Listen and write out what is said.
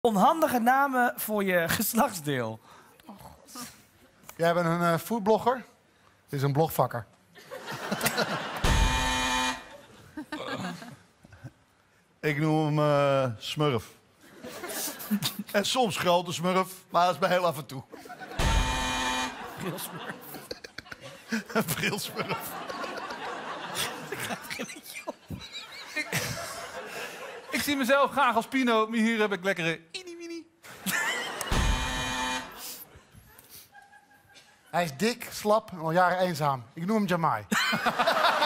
Onhandige namen voor je geslachtsdeel. Jij bent een foodblogger. Dit is een blogvakker. Ik noem hem Smurf. En soms grote Smurf, maar dat is bij heel af en toe. Brilsmurf. Een brilsmurf. Ik zie mezelf graag als Pino, maar hier heb ik lekkere mini. Hij is dik, slap en al jaren eenzaam. Ik noem hem Jamai.